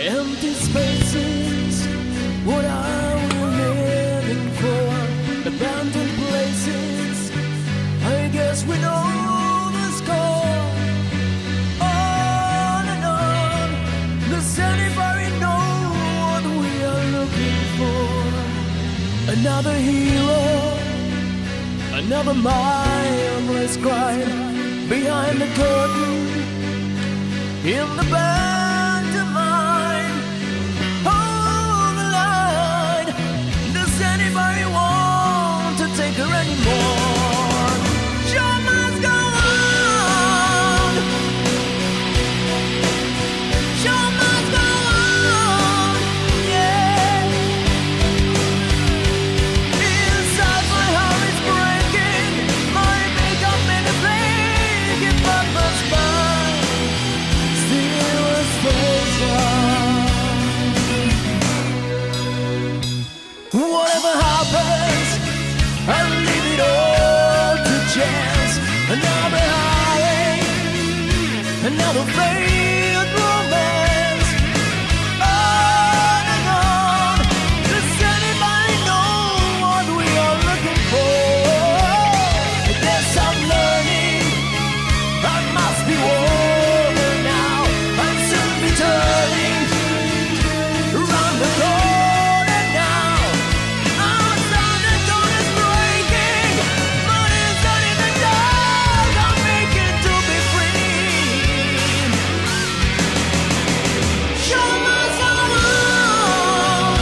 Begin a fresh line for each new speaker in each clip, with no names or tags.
Empty spaces, what are we living for? Abandoned places, I guess we know the score. On and on, does anybody know what we are looking for? Another hero, another mindless crime, behind the curtain, in the pantomime. Hold the line, does anybody want to take her anymore? Show must go on, show must go on, yeah. Inside my heart is breaking, my makeup made a break, if I must buy still a treasure. Whatever happens, I'll leave it all to chance. Another heartache, another failed romance. On and on, does anybody know what we are looking for? I guess I'm learning, I must be warmer now. I'll soon be turning around the corner now. Outside the door is breaking, but inside in the dark I'm making to be free. Show must go on,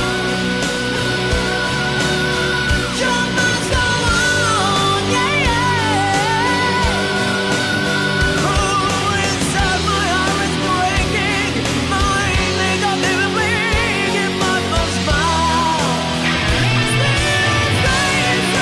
show must go on, yeah, yeah. Oh, inside my heart is breaking, my makeup never bleak, if I must smile, still stay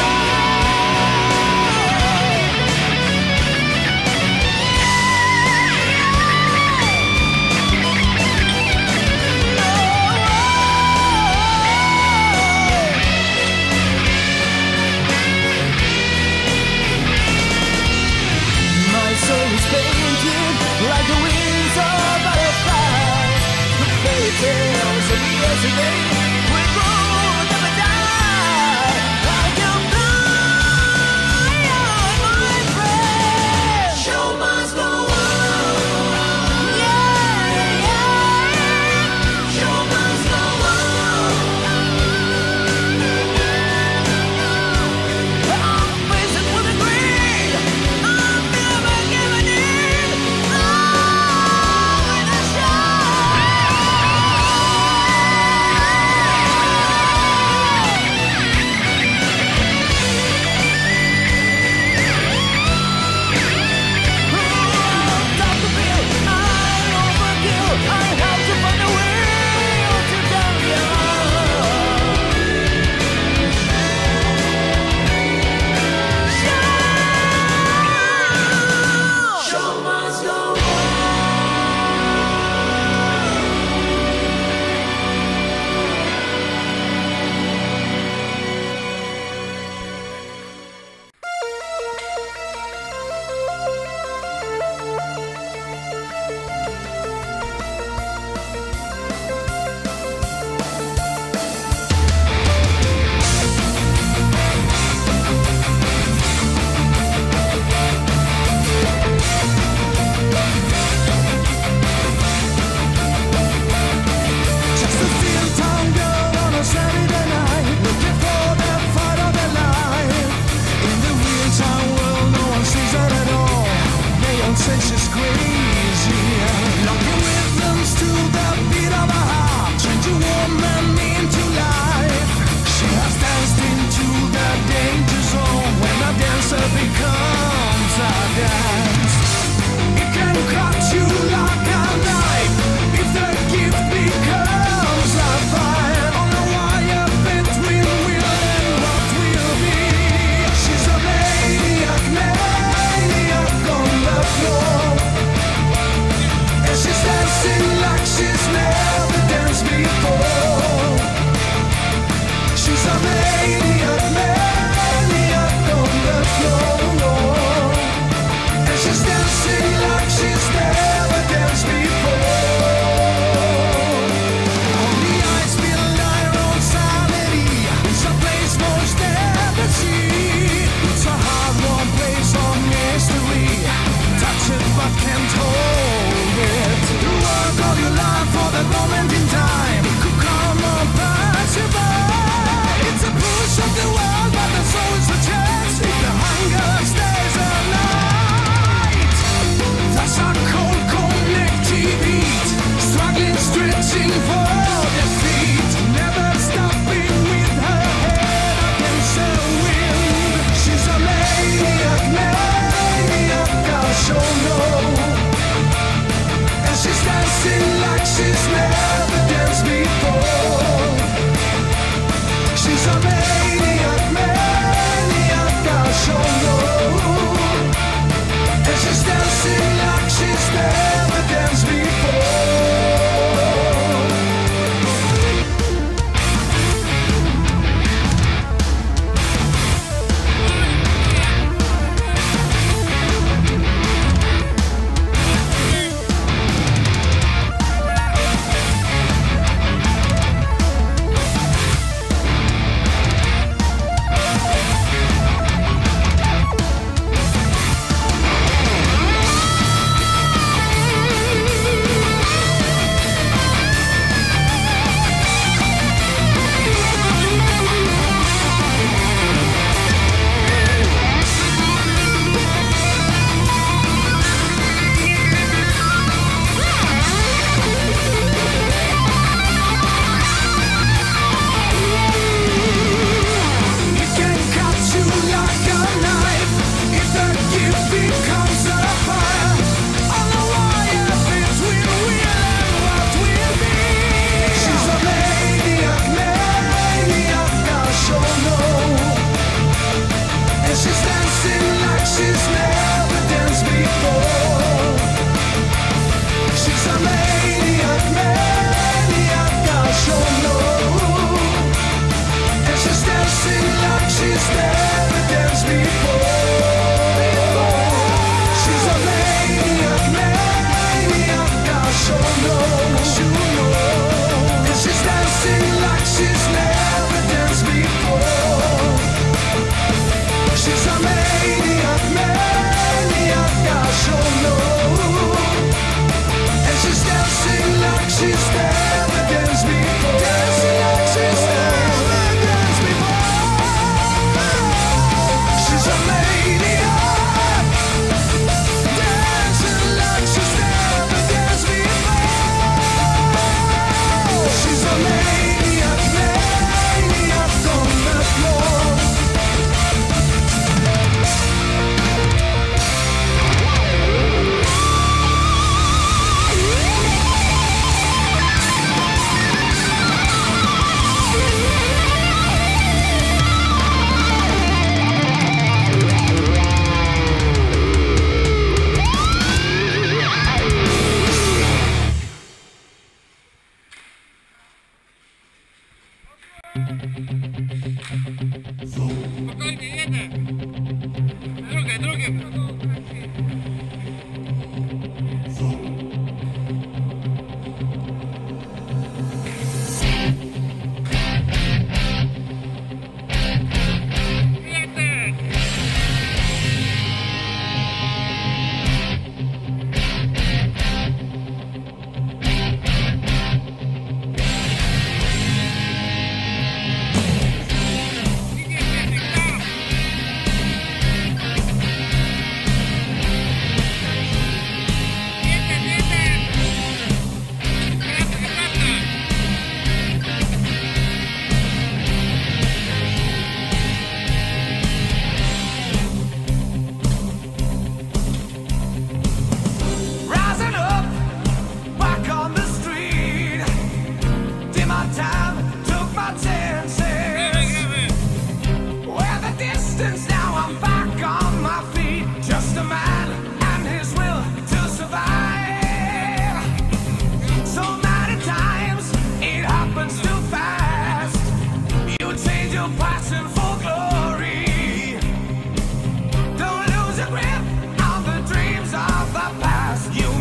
My soul is painted like the wings of butterflies. The fairy tales of yesterday will grow, never die. I can fly on, my friend. Show must go on, yeah, yeah. Show must go on. I'm facing with the greed, I'm never giving in. Oh, in a Top the bill, I overkill. I have to find a will to down you. Show must go just a thin town girl on a Saturday night, looking for that fight of their life. In the real town world, no one sees her at all. They all say she's crazy. Locking rhythms to the beat of a heart, changing woman into life. She has danced into the danger zone when a dancer becomes a dance. It can cut you like a knife if the gift becomes a fire on a wire between will and what will be. She's a maniac, maniac on the floor, and she's dancing like she's never danced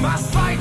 must fight